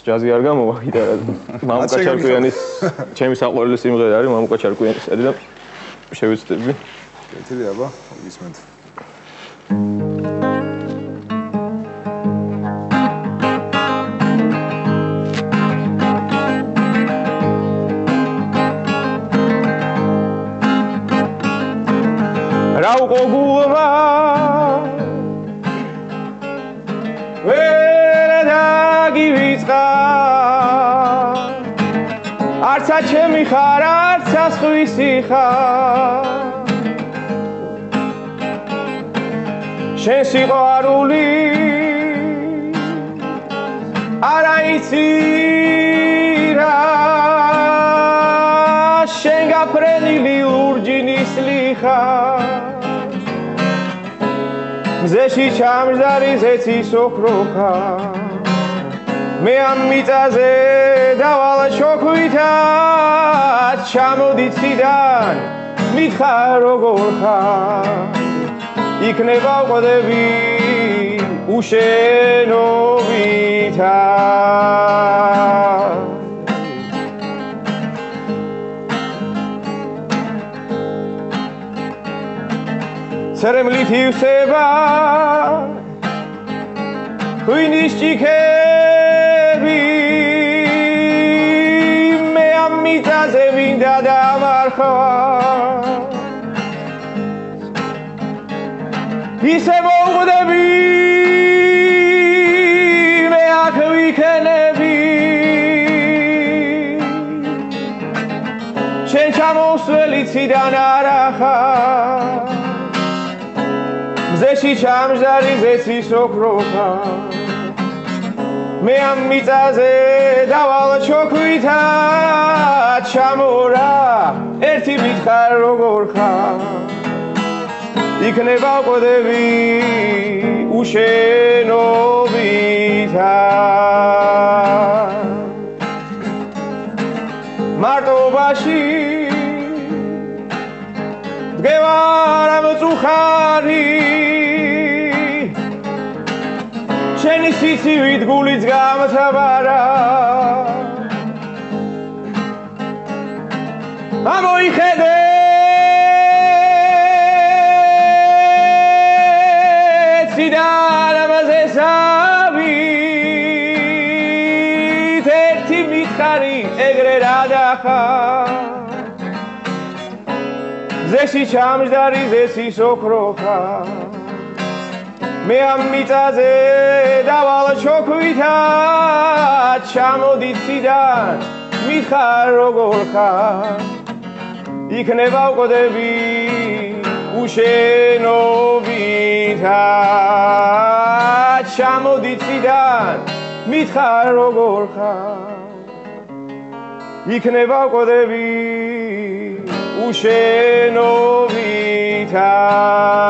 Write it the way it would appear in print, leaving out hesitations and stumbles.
ჯაზი არ გამოვა გიტარაზე. მამუკა ჩარკვიანის ჩემი საყვარელი სიმღერა არის მამუკა ჩარკვიანის და შევეცდები. კეთილი აბა, გისმენთ. რა უყო გულმა ვერ დაგივიწყა არცა ჩემი ხარ არცა სხვისი ხარ შენ სიყვარული არა იცი რა შენ გაფრენილი ლურჯინის ლიხა მზეში ჩამჯდარი ზეცის ოქროხა მე ამ მიწაზე დავალ ჩოქვითაც ჩამოდი ციდან მითხარ როგორ ხარ იქნება ვყდები უშენობითაც სერემლით ივსება ღვინის ჭიქები მე ამ მიწაზე მინდა დამარხვა ისე მოვყვდები მე აქ ვიქნები შენ ჩამოსველი ციდან არა ხარ მზეში ჩამჯდარი ზეცის ოქროხა მე ამ მიწაზე დავალ ჩოქვითაც ჩამორა ერთი მითხარ როგორ ხარ იქნება ვყდები უშენობითაც მარტობაში დგევარ ამ წუხარი შენი სიცივით გულიც გამთაბარა ამოიხედე ციდან ამაზე საბით ერთი მითხარი ეგრე რა დახარ მზეში ჩამჯდარი ზეცის ოქროხა მე ამ მიწაზე დავალ ჩოქვითაც ჩამოდი ციდან მითხარ როგორ ხარ იქნება ვყდები უშენობითაც ჩამოდი ციდან მითხარ როგორ ხარ იქნება ვყდები უშენობითაც